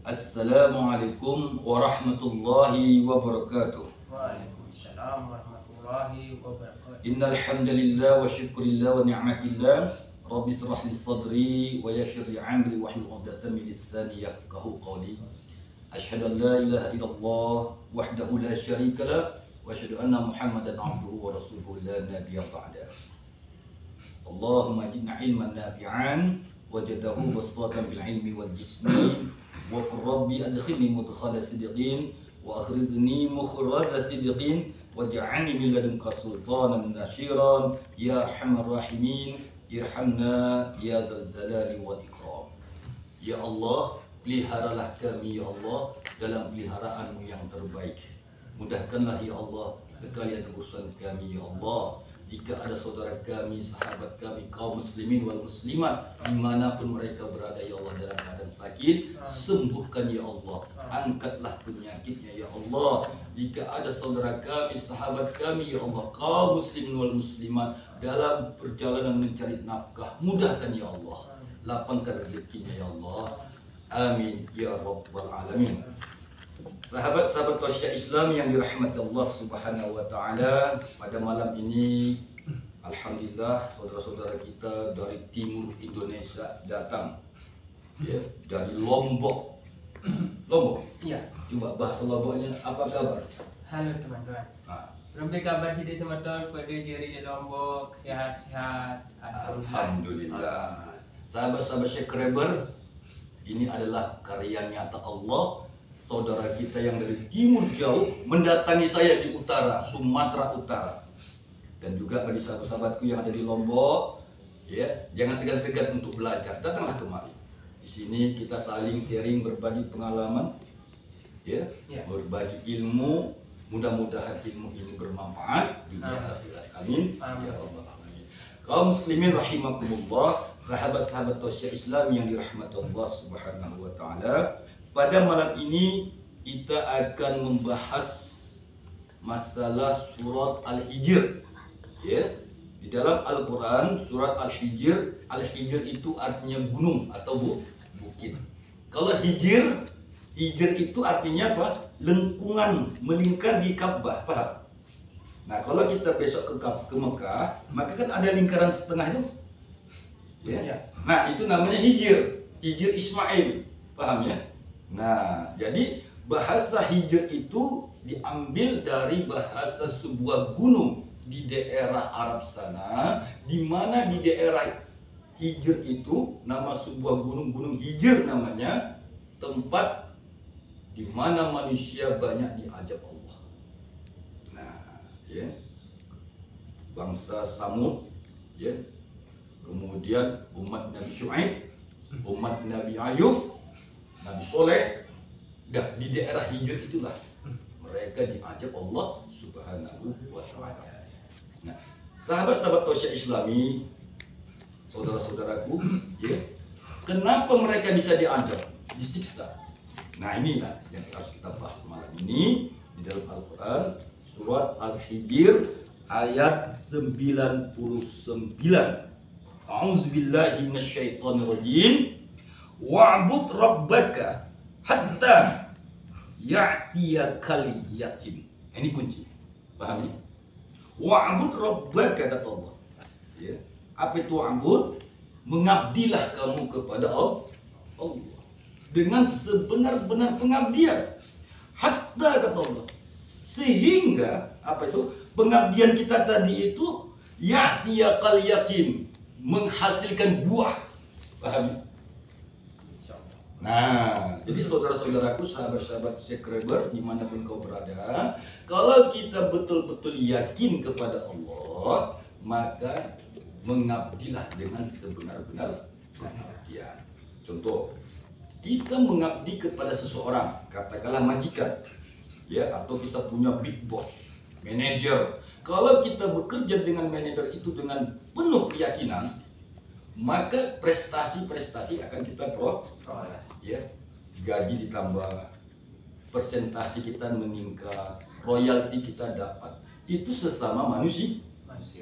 Assalamualaikum warahmatullahi wabarakatuh. Waalaikumsalam warahmatullahi wabarakatuh. Innal hamdalillah wa syukurillah wa ni'matillah. Rabbi shrah li sadri wa yassir li amri wahlul 'uqdatam min lisani yafqahu qawli. Asyhadu an la ilaha illallah wahdahu la syarika lah wa asyhadu anna Muhammadan 'abduhu wa rasuluhu la nabiyya ba'da. Allahumma zidna ilman nafi'an wajadahu basatan bil ilmi wal jismi wa qur rabbi adkhilni mudkhala sidqin wa akhrizni mukhraja sidqin waj'alni min ladunka sultanan nashiran ya arhamar rahimin irhamna ya dzal jalali wal ikram. Ya Allah, peliharalah kami ya Allah dalam peliharaanmu yang terbaik. Mudahkanlah ya Allah sekalian urusan kami ya Allah. Jika ada saudara kami, sahabat kami, kaum muslimin wal muslimat dimanapun mereka berada ya Allah dalam keadaan sakit, sembuhkan ya Allah, angkatlah penyakitnya ya Allah. Jika ada saudara kami, sahabat kami ya Allah, kaum muslimin wal muslimat dalam perjalanan mencari nafkah, mudahkan ya Allah, lapangkan rezekinya ya Allah, amin ya rabbal alamin. Sahabat-sahabat Tasya Islam yang dirahmati Allah Subhanahu wa taala, pada malam ini alhamdulillah saudara-saudara kita dari timur Indonesia datang. Ya, dari Lombok. Lombok. Iya. Coba bahasa Lomboknya apa kabar? Halo teman-teman. Nah, Belum kabar sih di semeton pada jari di Lombok sehat-sehat. alhamdulillah. Sahabat-sahabat Syekreber, ini adalah karya nyata Allah. Saudara kita yang dari timur jauh mendatangi saya di utara, Sumatera Utara. Dan juga bagi sahabat-sahabatku yang ada di Lombok, ya, jangan segan-segan untuk belajar, datanglah kemari. Di sini kita saling sharing, berbagi pengalaman, ya, berbagi ilmu. Mudah-mudahan ilmu ini bermanfaat dunia akhirat. Amin. Ya rabbal alamin. Kaum muslimin rahimakumullah, sahabat-sahabat Tasya Islam yang dirahmati Allah Subhanahu wa taala. Pada malam ini kita akan membahas masalah surat Al-Hijr. Ya, di dalam Al-Qur'an surat Al-Hijr itu artinya gunung atau bukit. Kalau hijr itu artinya apa? Lengkungan, melingkar di Ka'bah, paham? Nah, kalau kita besok ke Mekah, maka kan ada lingkaran setengah itu. Ya. Nah, itu namanya hijr Ismail, paham ya? Nah, jadi bahasa hijr itu diambil dari bahasa sebuah gunung di daerah Arab sana, di mana di daerah hijr itu nama sebuah gunung hijr namanya, tempat di mana manusia banyak diajak Allah. Nah, ya. Bangsa Samud, ya. Kemudian umat Nabi Syuaib, umat Nabi Ayub, Nabi Soleh, dan di daerah hijr itulah mereka diajak Allah Subhanahu wa ta'ala. Nah, sahabat-sahabat Tasya Islami, saudara-saudaraku, ya, kenapa mereka bisa diajak, disiksa? Nah, inilah yang harus kita bahas malam ini di dalam Al-Quran surat Al-Hijr ayat 99. A'udzubillahi minasyaitonirrajim. Wa'bud rabbaka hatta ya'tiyakal yaqin. Ini kunci. Paham ya? Wa'bud rabbaka kata Allah. Ya. Apa itu wa'bud? Mengabdilah kamu kepada Allah dengan sebenar-benar pengabdian. Hatta kata Allah. Sehingga apa itu? Pengabdian kita tadi itu ya'tiyakal yaqin, menghasilkan buah. Paham ya? Nah, jadi saudara-saudaraku, sahabat-sahabat Syekreber dimanapun kau berada, kalau kita betul-betul yakin kepada Allah, maka mengabdilah dengan sebenar-benar pengabdian. Contoh, kita mengabdi kepada seseorang, katakanlah majikan, ya, atau kita punya big boss, manajer. Kalau kita bekerja dengan manajer itu dengan penuh keyakinan, maka prestasi-prestasi akan kita peroleh. Ya, gaji ditambah, persentase kita meningkat, royalti kita dapat. Itu sesama manusia.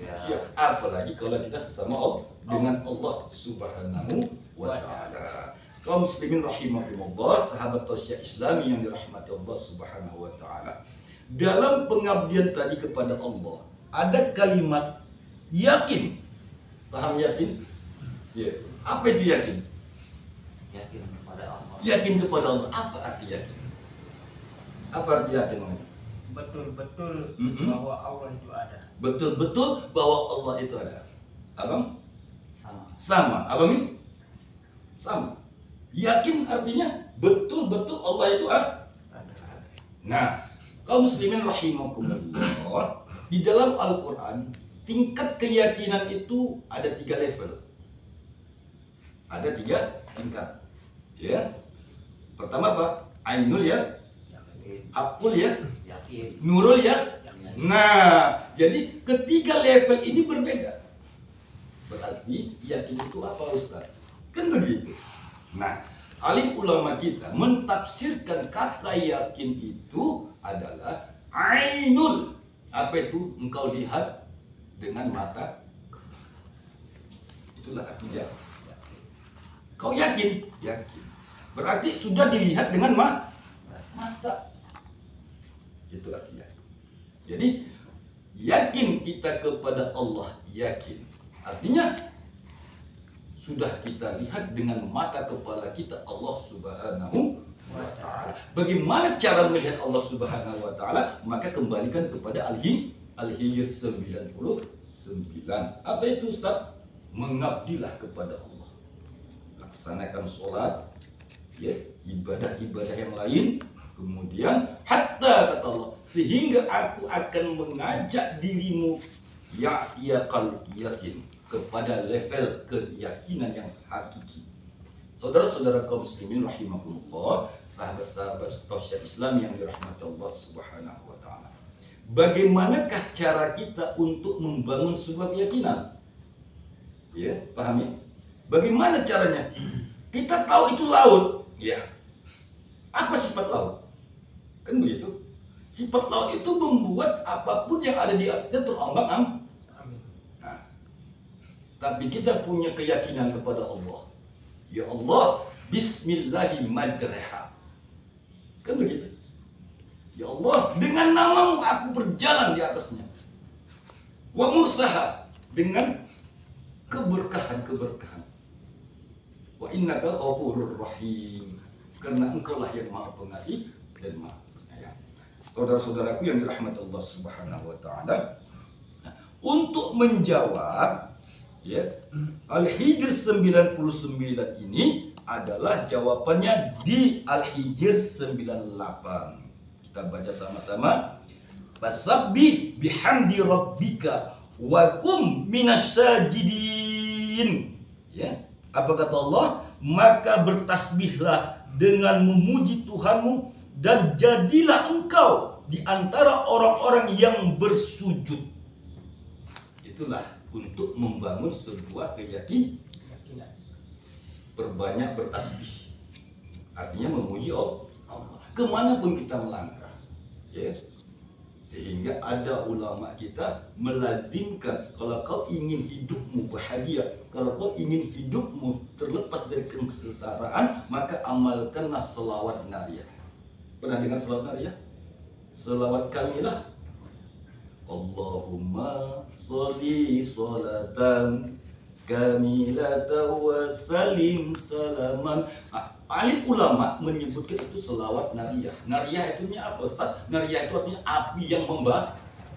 Apalagi kalau kita sesama Allah dengan Allah Subhanahu wa ta'ala. Kaum muslimin rahimahumullah, sahabat tausiah Islami yang dirahmati Allah Subhanahu wa taala. Dalam pengabdian tadi kepada Allah, ada kalimat yakin. Paham yakin? Ya. Apa itu yakin? Yakin kepada Allah. Yakin kepada Allah. Apa arti yakin? Apa arti yakin? Betul-betul Mm-mm. bahwa Allah itu ada. Betul-betul bahwa Allah itu ada. Abang? Sama. Sama. Abang ini? Sama. Yakin artinya betul-betul Allah itu ada. Nah, kaum muslimin rahimakumullah, di dalam Al-Quran tingkat keyakinan itu ada 3 level. Ada 3 tingkat. Ya. Pertama apa? Ainul ya, Yakin. Aqul ya, Yakin. Nurul ya. Nah, jadi ketiga level ini berbeda. Berarti yakin itu apa, Ustaz? Kan begitu. Nah, alim ulama kita mentafsirkan kata yakin itu adalah ainul. Apa itu? Engkau lihat dengan mata. Itulah artinya. Kau yakin? Yakin. Berarti sudah dilihat dengan mata. Itu artinya. Jadi yakin kita kepada Allah, yakin. Artinya sudah kita lihat dengan mata kepala kita Allah Subhanahu wa taala. Bagaimana cara melihat Allah Subhanahu wa taala? Maka kembalikan kepada Al-Hijr 99. Apa itu, Ustaz? Mengabdilah kepada Allah. Laksanakan sholat, ya, ibadah-ibadah yang lain. Kemudian hatta kata Allah, sehingga aku akan mengajak dirimu yakin kepada level keyakinan yang hakiki. Saudara-saudara kaum muslimin rahimakumullah, sahabat-sahabat tausiah Islam yang dirahmati Allah Subhanahu wa taala. Bagaimanakah cara kita untuk membangun sebuah keyakinan? Ya, pahami? Bagaimana caranya? Kita tahu itu laut, ya. Apa sifat laut? Kan begitu. Sifat laut itu membuat apapun yang ada di atasnya terombang-ambing. Nah, tapi kita punya keyakinan kepada Allah. Ya Allah, bismillahirrahmanirrahim. Kan begitu. Ya Allah, dengan namamu aku berjalan di atasnya. Wa mursaha, dengan keberkahan-keberkahan. Wa innaka ghafurur rahim. Karena engkaulah yang maha pengasih dan maha penyayang. Saudara-saudaraku yang dirahmati Allah Subhanahu wa taala, untuk menjawab ya, Al-Hijr 99 ini adalah jawabannya di Al-Hijr 98. Kita baca sama-sama. Fasabbih bihamdi rabbika wa kum minasyajidin. Ya, apa kata Allah? Maka bertasbihlah dengan memuji Tuhanmu dan jadilah engkau di antara orang-orang yang bersujud. Itulah untuk membangun sebuah keyakinan. Berbanyak bertasbih, artinya memuji Allah kemanapun kita melangkah, ya. Sehingga ada ulama kita melazimkan, kalau kau ingin hidupmu bahagia, kalau kau ingin hidupmu terlepas dari kesengsaraan, maka amalkanlah selawat nariyah. Pernah dengar selawat nariyah? Selawat kamilah. Allahumma sholli sholatan kamilatan wa salim salaman. Alim ulama menyebutkan itu selawat nariyah. Nariyah itu apa, Ustaz? Nariyah itu artinya api yang membakar.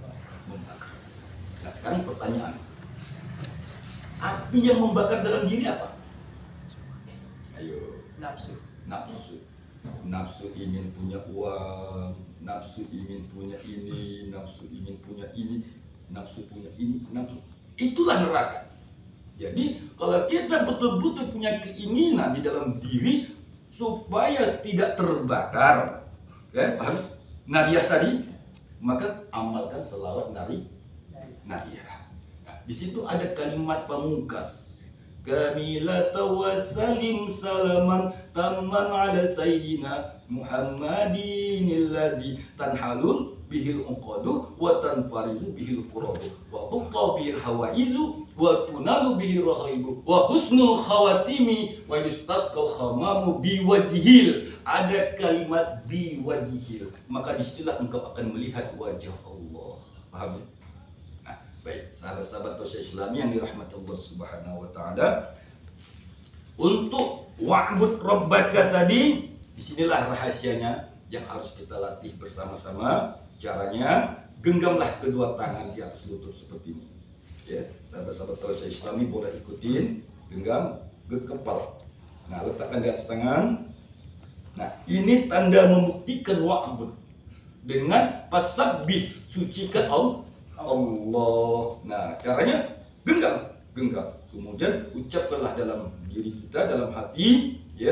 Nah, sekarang pertanyaan, api yang membakar dalam diri apa? Ayo. Nafsu. Nafsu ingin punya uang, nafsu ingin punya ini, nafsu ingin punya ini, nafsu punya ini, nafsu. Itulah neraka. Jadi kalau kita betul-betul punya keinginan di dalam diri supaya tidak terbakar, ya, paham? Nariyah tadi, maka amalkan selawat nariyah. Nah, di situ ada kalimat pamungkas kamilata wa salim salaman tamman ala sayyidina Muhammadin allazi tanhalul bihil uqadu wa tanfarizu bihil quradu wa tuqta bihil hawaizu wa tunalu bihil rahaibu wa husnul khawatimi wa yustasqal khamamu biwajhil. Ada kalimat biwajhil, maka disitulah engkau akan melihat wajah Allah. Paham ya? Nah, baik sahabat-sahabat dosa Islam yang dirahmati Allah Subhanahu wa taala, untuk wa'bud rabbaka tadi, disinilah rahasianya yang harus kita latih bersama-sama. Caranya, genggamlah kedua tangan di atas lutut seperti ini. Ya, sahabat-sahabat dosa Islami boleh ikutin, genggam ke kepala. Nah, letakkan di atas tangan. Nah, ini tanda membuktikan wa'bud dengan pasabbih, sucikan Allah. Nah, caranya genggam. Kemudian ucapkanlah dalam diri kita, dalam hati, ya,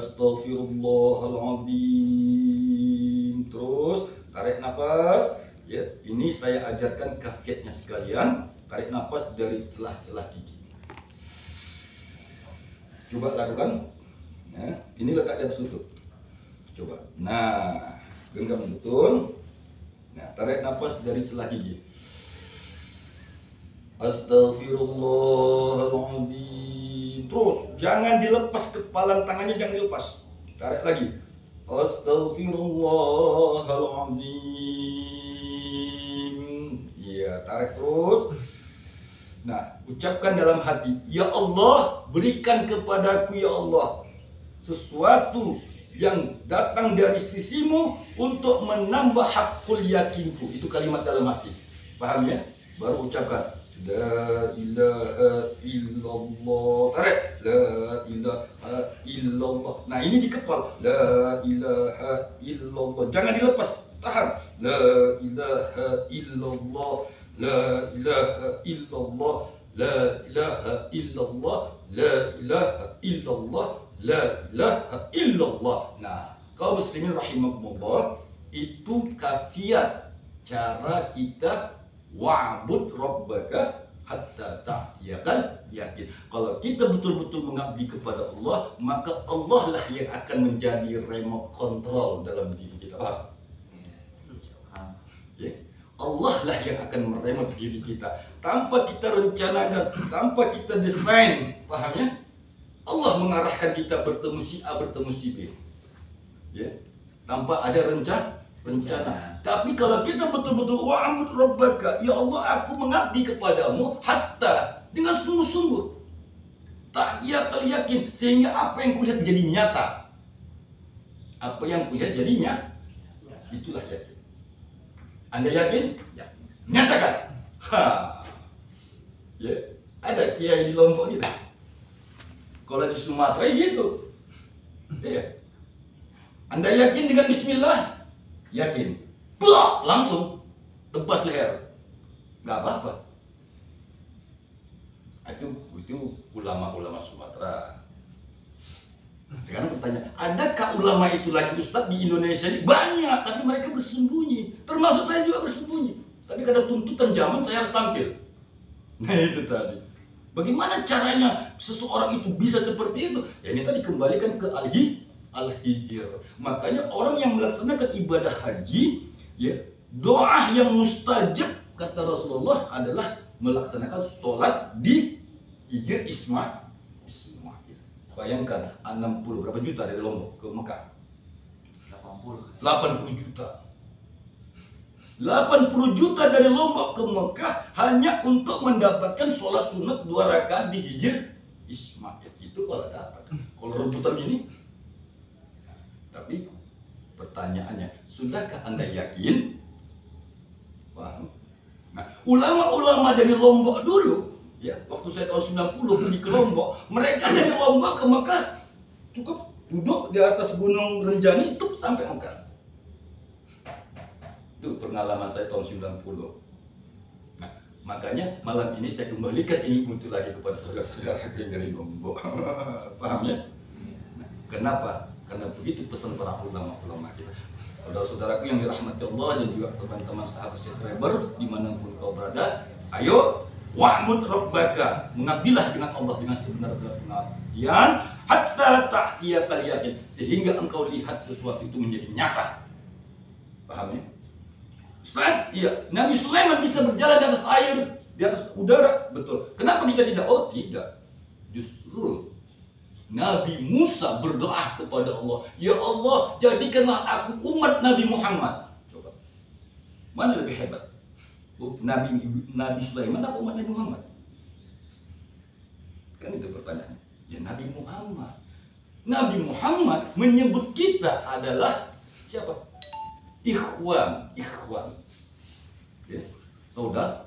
astaghfirullahaladzim. Terus tarik nafas, ya. Ini saya ajarkan kafiatnya sekalian. Tarik nafas dari celah-celah gigi. Coba lakukan. Nah, ini letak di atas lutut. Coba. Nah, genggam betul. Nah, tarik nafas dari celah gigi. Astaghfirullahaladzim. Terus jangan dilepas kepalan tangannya, jangan dilepas. Tarik lagi. Astaghfirullahaladzim. Iya, tarik terus. Nah, ucapkan dalam hati, ya Allah, berikan kepadaku ya Allah sesuatu yang datang dari sisimu untuk menambah hakul yakinku. Itu kalimat dalam hati. Paham ya? Baru ucapkan la ilaha illallah. Tarik. La ilaha illallah. Nah, ini dikepal. La ilaha illallah. Jangan dilepas. Tahan. La ilaha illallah. La ilaha illallah. La ilaha illallah. La ilaha illallah. La ilaha illallah. Nah, kaum muslimin rahimakumullah, itu kafiat cara kita wa'bud rabbaka hatta ta'tiyakal yakin. Kalau kita betul-betul mengabdi kepada Allah, maka Allah lah yang akan menjadi remote control dalam diri kita. Ya. Allah lah yang akan meremote diri kita tanpa kita rencanakan, tanpa kita desain. Paham ya? Allah mengarahkan kita bertemu si A, bertemu si B. Ya. Tanpa ada rencana. Tapi kalau kita betul-betul wa'bud rabbaka, ya Allah, aku mengabdi kepadamu hatta, dengan sungguh-sungguh, ta'tiyakal yakin, sehingga apa yang kulihat jadi nyata. Apa yang kulihat jadi nyata. Itulah yakin. Anda yakin? Ya. Nyatakan. Ha. Ya. Ada kiai di Lombok gitu. Kalau di Sumatera gitu. Ya. Anda yakin dengan bismillah? Yakin. Plak, langsung tebas leher. Gak apa-apa. Itu ulama-ulama Sumatera. Sekarang pertanyaan, adakah ulama itu lagi Ustadz di Indonesia ini? Banyak, tapi mereka bersembunyi. Termasuk saya juga bersembunyi. Tapi karena tuntutan zaman saya harus tampil. Nah, itu tadi. Bagaimana caranya seseorang itu bisa seperti itu? Ya, ini tadi kembalikan ke al-hijr. Makanya orang yang melaksanakan ibadah haji, ya, doa yang mustajab kata Rasulullah adalah melaksanakan sholat di hijr Ismail. Bayangkan 60 berapa juta dari Lombok ke Mekah? 80 juta. 80 juta dari Lombok ke Mekah hanya untuk mendapatkan sholat sunat 2 rakaat di hijr Ismail. Itu kalau dapat. Kalau rebutan ini. Tapi pertanyaannya, sudahkah Anda yakin? Paham? Nah, ulama-ulama dari Lombok dulu, ya, waktu saya tahun 90 pergi ke Lombok, mereka dari Lombok ke Mekah cukup duduk di atas Gunung Renjani itu sampai Mekah. Itu pengalaman saya tahun 90. Nah, makanya malam ini saya kembalikan ini untuk lagi kepada saudara-saudara yang dari Lombok. Paham ya? Nah, kenapa? Karena begitu pesan para ulama-ulama kita. Saudara-saudaraku yang dirahmati Allah dan juga teman-teman sahabat subscriber dimanapun kau berada, ayo Wa'bud rabbaka, mengabdilah dengan Allah dengan sebenar-benar pengabdian, hatta ta'tiyakal yakin, sehingga engkau lihat sesuatu itu menjadi nyata. Paham ya? Ustaz, iya, Nabi Sulaiman bisa berjalan di atas air, di atas udara, betul. Kenapa kita tidak? Oh tidak, justru Nabi Musa berdoa kepada Allah, ya Allah, jadikanlah aku umat Nabi Muhammad. Coba, mana lebih hebat? Nabi Sulaiman atau umat Nabi Muhammad? Kan itu pertanyaannya. Ya Nabi Muhammad. Nabi Muhammad menyebut kita adalah siapa? Ikhwan. Ya, saudara.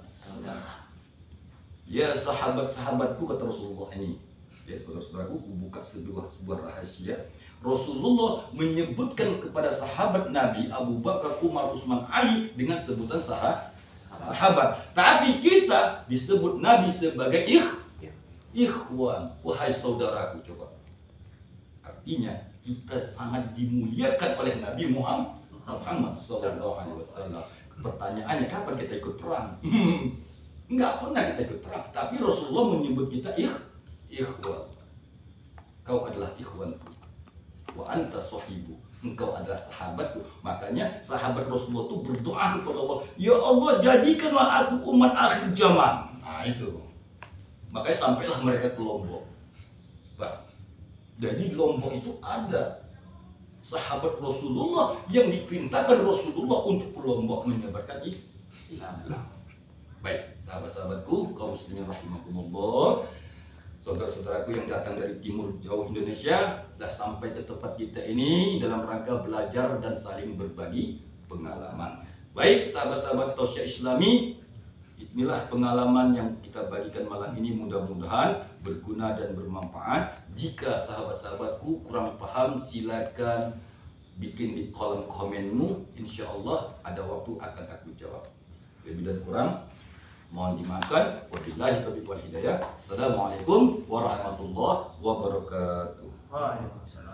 Ya sahabat-sahabatku, kata Rasulullah ini. Ya saudara-saudaraku, buka sebuah rahasia. Rasulullah menyebutkan kepada sahabat Nabi Abu Bakar, Umar, Utsman, Ali dengan sebutan sahabat. Tapi kita disebut Nabi sebagai ikhwan. Wahai saudaraku, coba. Artinya kita sangat dimuliakan oleh Nabi Muhammad SAW. Pertanyaannya, kapan kita ikut perang? Enggak pernah kita ikut perang. Tapi Rasulullah menyebut kita ikhwan. Kau adalah ikhwanku. Wa anta sahibu. Engkau adalah sahabatku. Makanya sahabat Rasulullah itu berdoa kepada Allah, ya Allah, jadikanlah aku umat akhir zaman. Nah itu. Makanya sampailah mereka ke Lombok. Bah, jadi Lombok itu ada sahabat Rasulullah yang diperintahkan Rasulullah untuk ke Lombok menyebarkan Islam. Baik, sahabat-sahabatku, kaum muslimin rahimakumullah, saudara-saudaraku yang datang dari timur jauh Indonesia, sudah sampai ke tempat kita ini dalam rangka belajar dan saling berbagi pengalaman. Baik, sahabat-sahabat Tausiah Islami, inilah pengalaman yang kita bagikan malam ini, mudah-mudahan berguna dan bermanfaat. Jika sahabat-sahabatku kurang paham, silakan bikin di kolom komenmu, insya Allah ada waktu akan aku jawab. Lebih dan kurang mohon dimaafkan. Wabillahi taufiq wal hidayah. Assalamualaikum warahmatullahi wabarakatuh. Waalaikumsalam.